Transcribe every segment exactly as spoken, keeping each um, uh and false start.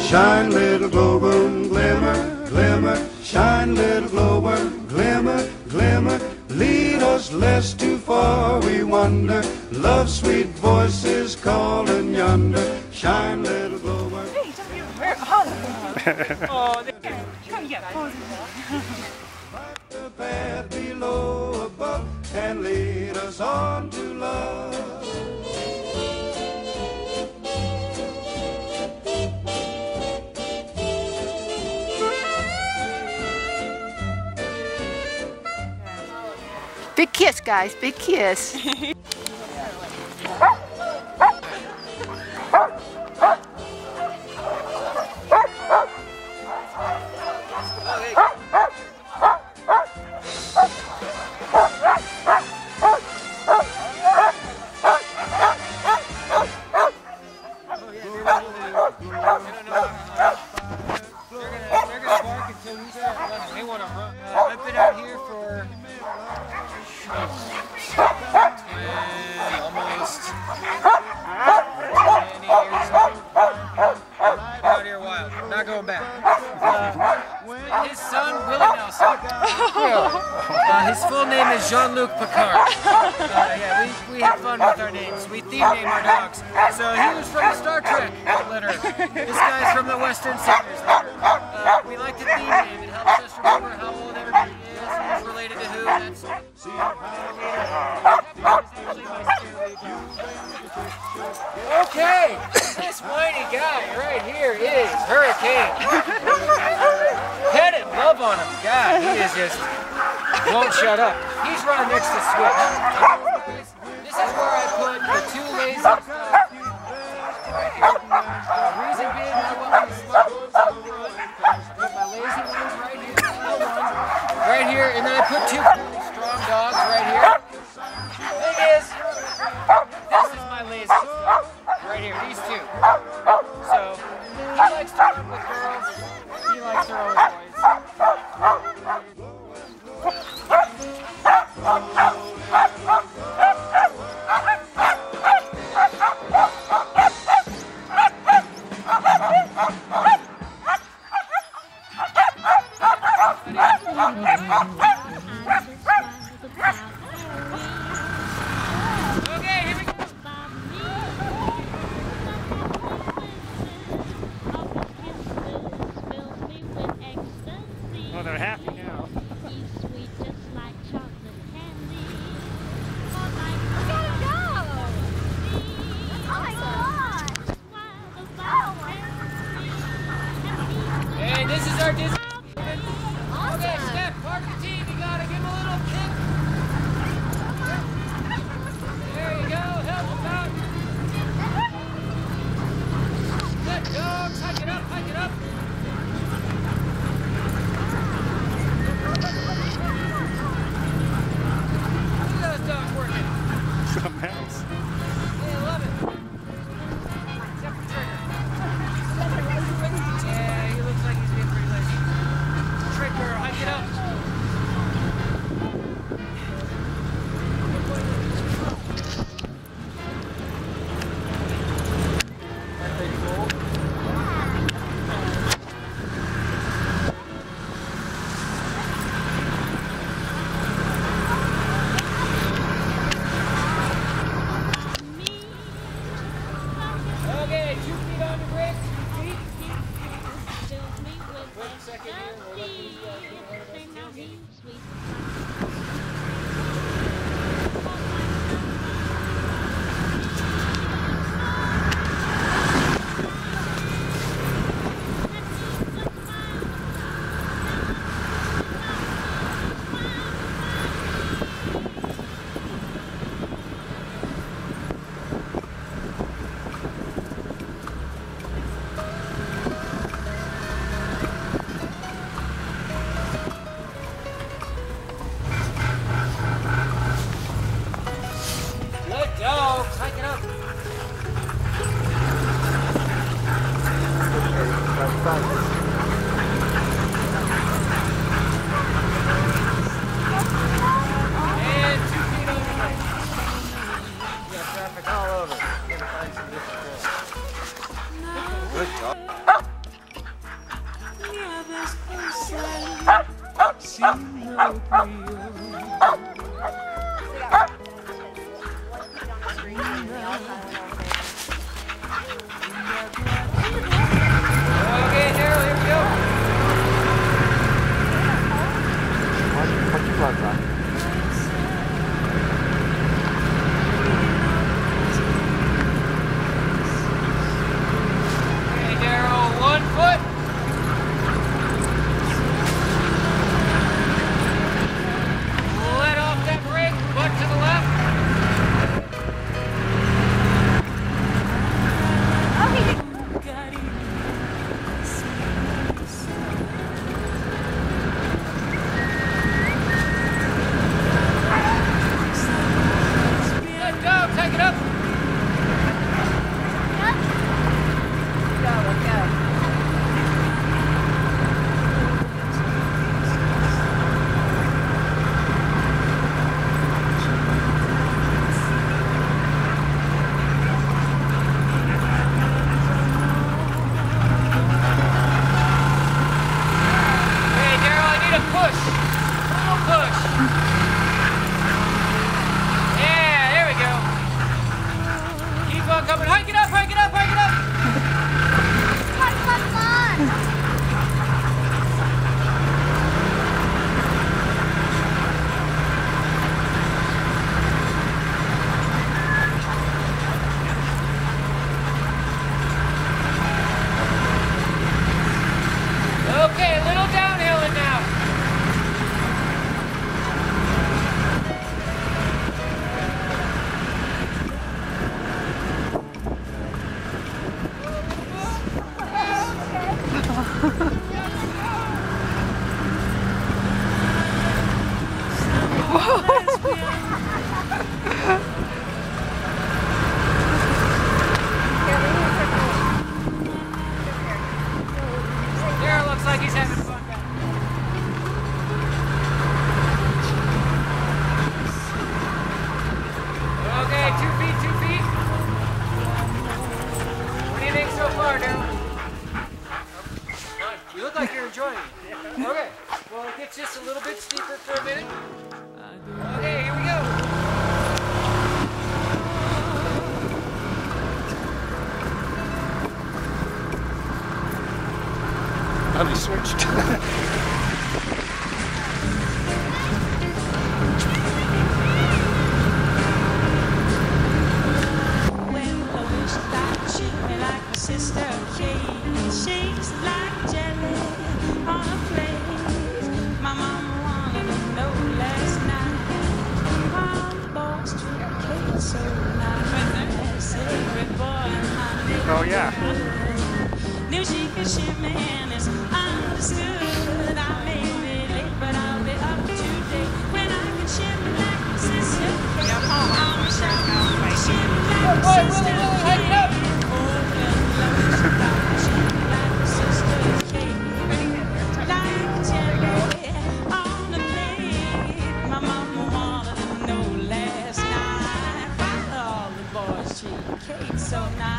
Shine, little glowworm, glimmer, glimmer. Shine, little glowworm, glimmer, glimmer. Lead us lest too far we wander. Love's sweet voices calling yonder. Shine, little glowworm. Hey, don't you wear oh, come get posing. The path below, above, and lead us on to love. Big kiss, guys, big kiss. They want to run. Uh, I've been out here for almost twenty years. Out here a while. Not going back. Uh, his son, Willie Nelson. Uh, his full name is Jean-Luc Picard. Uh, yeah, we, we have fun with our names. We theme name our dogs. So he was from the Star Trek litter. This guy's from the Western Singers litter. Uh, we like to theme name. It helps us remember how old everybody is, who's related to who. That's okay. This whiny guy right here is Hurricane. Pet him, love on him. God, he is just won't shut up. He's running next to Switch. This is where I put the two lazy stuff. Right here. The reason being I want these smart ones. I put my lazy ones right here. Right here, and then I put two strong dogs right here. Thing is, this is my lazy stuff. Right here, these two. So, he likes to run with girls. He likes to run with boys. Okay, here we go. Oh, they're happy now. Hey, this is our Disney. Okay, Steph, part of the team, you gotta give him a little kick. There you go, help him out. Good dogs, hike it up, hike it up. Look at those dogs working. Something else. Hey, I love it. Except for Trigger. Yeah, he looks like he's being pretty lazy. Trigger, hike it up. Okay, two feet on the brake, two feet. Wait a second here, we're looking at you guys. Good dog, hike it up. And two feet on the brake. We got traffic all over. Gotta find some different roads. Good job. Oh, he switched. Oh yeah. Knew she could ship me and it's understood. I may be late, but I'll be up today. When I can ship me like a sister, I'm a shout out. Ship me like a sister. Like a sister, like jelly on the plate. My mama wanted to know last night. Why all the boys treat cake so nice.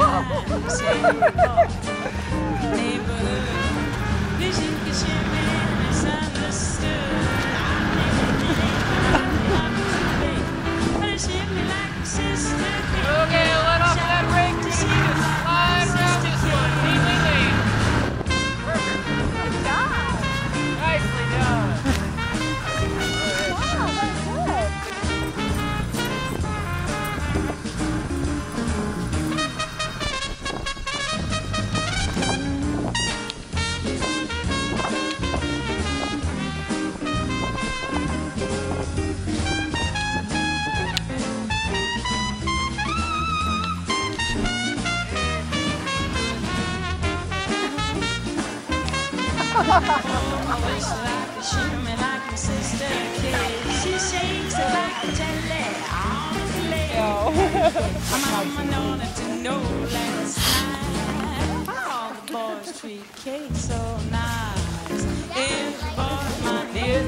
Mama wanted to know last night. All the boys treat Kate so nice. If the boy my dear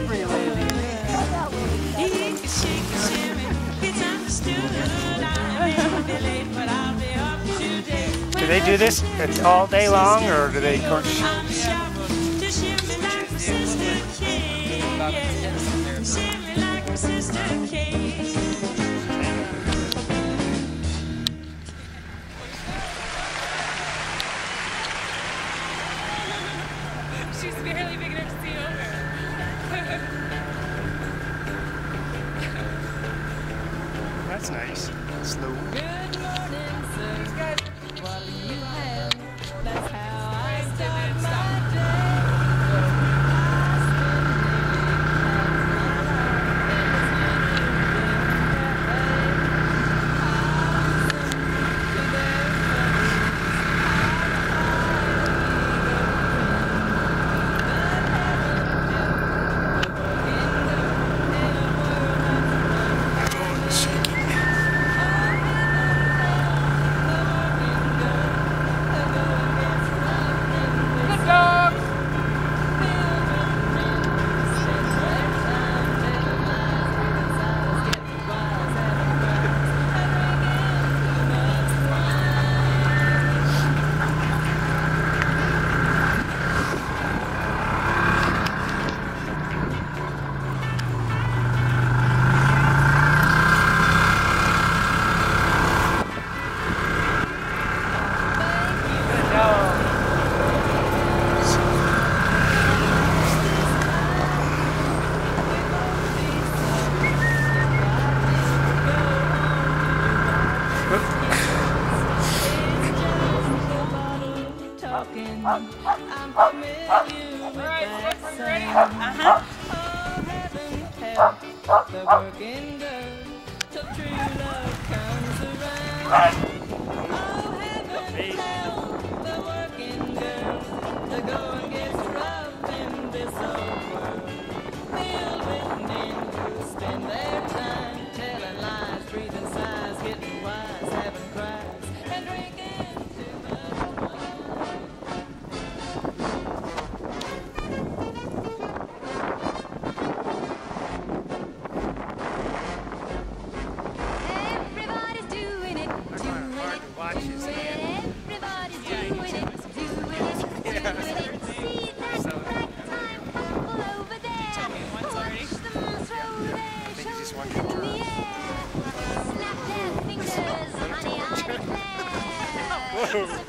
he can shake and shimmy, it's understood. I may be late, but I'll be up today. Do they do this all day long, or do they coach? I'm shouting to shimmy like Sister Kate. She's barely big enough to see over. That's nice. Slow. Good morning, sir. What do you have? That's how I start my day. I'm familiar with that song. Uh-huh. Oh, heaven help the working girl till true love comes around. Oh, heaven help the working girl to go and get rough in this old world. Filled with men who spend their time telling lies, breathing sighs, getting wise, having cries, and drinking too much wine. Everybody's doing it, doing it, doing it. Everybody's doing it, doing it, doing it. See that ragtime couple over there. Watch them throw their shoulders in the air. Snap their fingers, honey, I declare. It's the best,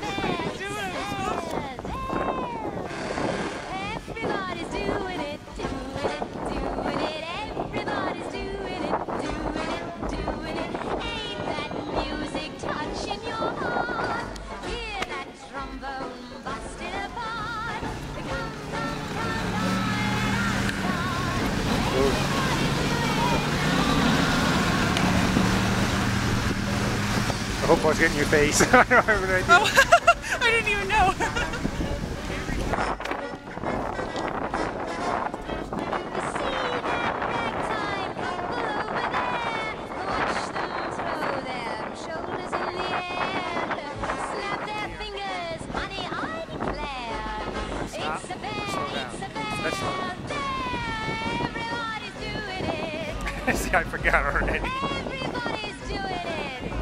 everybody's doing it, doing it, doing it. Everybody's doing it, doing it, doing it. Ain't that music touching your heart? Hear that trombone busted apart. Come, come, come, come, I hope I was getting your face. I don't have an idea. Oh, I didn't even know. See, I forgot already. everybody's doing it.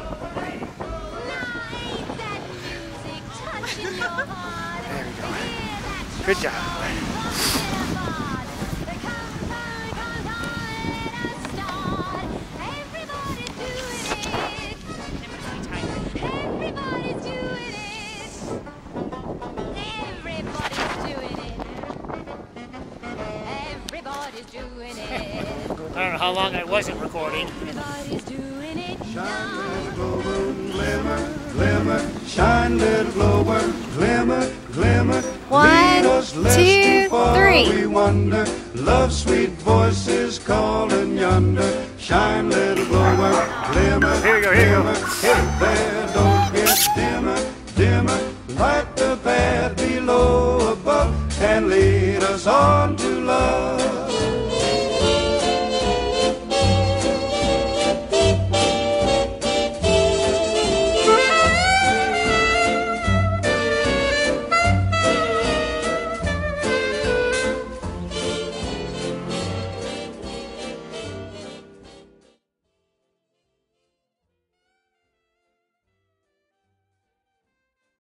Now ain't that music touching your heart? There we go. Hear that Good job. I don't know how long I wasn't recording. Everybody's doing it Shine, now. little glowworm, glimmer, glimmer. Shine, little glowworm, glimmer, glimmer. One, Lead us less two, too far, three. we wonder. Love, sweet voices calling yonder. Shine, little glowworm, glimmer, Here we go, here we go. glimmer. Hey.